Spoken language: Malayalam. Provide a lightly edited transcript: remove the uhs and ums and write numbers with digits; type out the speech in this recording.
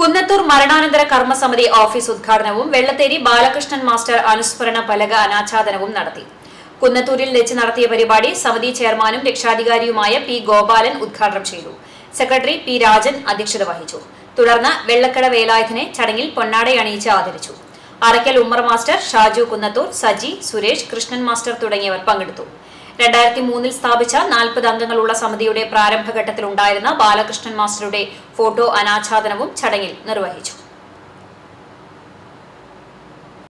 കുന്നത്തൂർ മരണാനന്തര കർമ്മസമിതി ഓഫീസ് ഉദ്ഘാടനവും വെള്ളത്തേരി ബാലകൃഷ്ണൻ മാസ്റ്റർ അനുസ്മരണ ഫലക അനാച്ഛാദനവും നടത്തി. കുന്നത്തൂരിൽ വെച്ച് നടത്തിയ പരിപാടി സമിതി ചെയർമാനും രക്ഷാധികാരിയുമായ പി ഗോപാലൻ ഉദ്ഘാടനം ചെയ്തു. സെക്രട്ടറി പി രാജൻ അധ്യക്ഷത വഹിച്ചു. തുടർന്ന് വെള്ളക്കട വേലായുധനെ ചടങ്ങിൽ പൊന്നാടയണിയിച്ച് ആദരിച്ചു. അറയ്ക്കൽ ഉമ്മർ മാസ്റ്റർ, ഷാജു കുന്നത്തൂർ, സജി, സുരേഷ്, കൃഷ്ണൻ മാസ്റ്റർ തുടങ്ങിയവർ പങ്കെടുത്തു. 2003 സ്ഥാപിച്ച 40 അംഗങ്ങളുള്ള സമിതിയുടെ പ്രാരംഭഘട്ടത്തിലുണ്ടായിരുന്ന ബാലകൃഷ്ണൻ മാസ്റ്ററുടെ ഫോട്ടോ അനാച്ഛാദനവും ചടങ്ങിൽ നിർവഹിച്ചു.